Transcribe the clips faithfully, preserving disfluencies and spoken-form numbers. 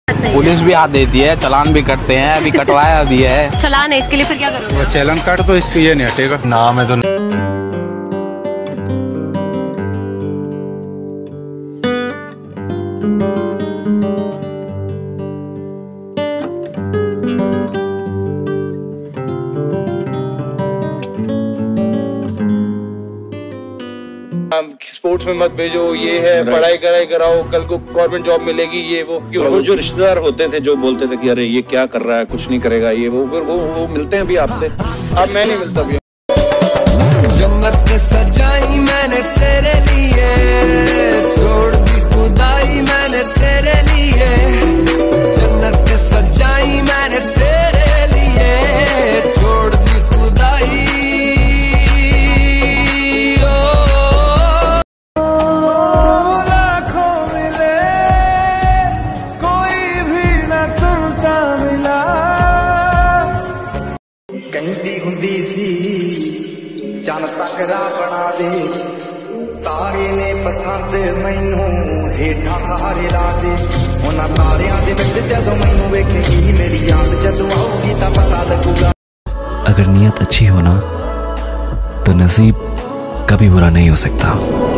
Police भी हाथ देती है, चालान भी करते हैं, अभी कटवाया भी है। चालान है इसके लिए, फिर क्या करोगे? वो चालान काट तो इसको ये नहीं हटेगा। नाम है तो स्पोर्ट्स में मत भेजो, ये है पढ़ाई कराई कराओ, कल को गवर्नमेंट जॉब मिलेगी, ये वो क्यों? वो जो रिश्तेदार होते थे जो बोलते थे कि अरे ये क्या कर रहा है, कुछ नहीं करेगा, ये वो वो वो मिलते हैं भी आपसे। अब मैं नहीं मिलता भी। जन्नत सजाई मैंने तेरे लिए, छोड़ दी खुदाई मैंने तेरे लिए, जन्नत सजाई मैंने तेरे लिए, छोड़ दी खुदाई। कहती हुंदी सी चन तकरा बना दे, तारे ने पसंद मैनू हेठा सहारे ला दे, उन्हां तारियां दे विच जदों मैनू वेखेगी मेरी याद जदों आऊगी तां पता लगूगा। अगर नीयत अच्छी हो ना तो नसीब कभी बुरा नहीं हो सकता।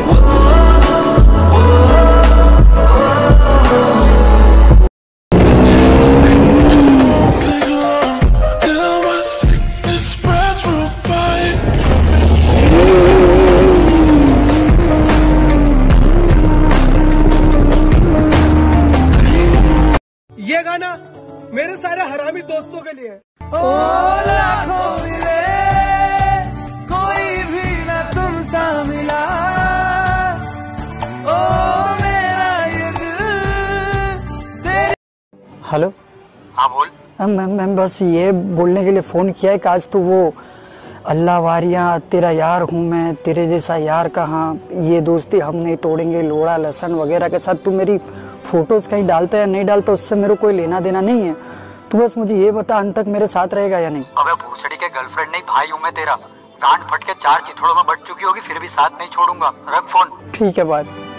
ये गाना मेरे सारे हरामी दोस्तों के लिए। ओ लाखों मिले कोई भी ना तुम सा मिला, ओ मेरा ये दिल तेरे। हेलो, हाँ बोल। मैम मैम बस ये बोलने के लिए फोन किया है कि आज तो वो अल्लाह वारियाँ तेरा यार हूँ मैं, तेरे जैसा यार कहाँ, ये दोस्ती हम नहीं तोड़ेंगे, लोड़ा लहसन वगैरह के साथ तू मेरी फोटोज कहीं डालता है या नहीं डालता, उससे मेरे कोई लेना देना नहीं है। तू बस मुझे ये बता अंत तक मेरे साथ रहेगा या नहीं। अबे भूसड़ी के गर्लफ्रेंड नहीं भाई हूँ मैं तेरा, गांड फट के चार चिथड़ों में बट चुकी होगी फिर भी साथ नहीं छोड़ूंगा। रख फोन। ठीक है बात।